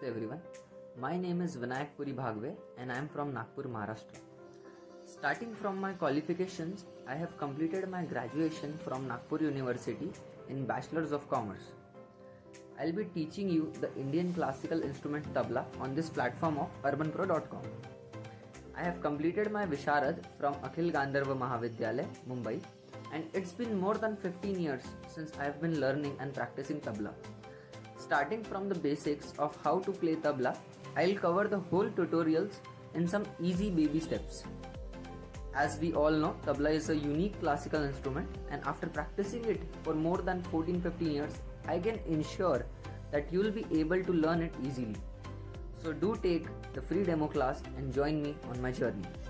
Namaste everyone. My name is Vinayak Puri Bhagwe and I am from Nagpur, Maharashtra. Starting from my qualifications, I have completed my graduation from Nagpur University in Bachelor's of Commerce. I'll be teaching you the Indian classical instrument tabla on this platform of urbanpro.com. I have completed my Visharad from Akhil Gandharva Mahavidyalaya, Mumbai, and it's been more than 15 years since I have been learning and practicing tabla. Starting from the basics of how to play tabla, I'll cover the whole tutorials in some easy baby steps. As we all know, tabla is a unique classical instrument, and after practicing it for more than 14-15 years, I can ensure that you will be able to learn it easily. So do take the free demo class and join me on my journey.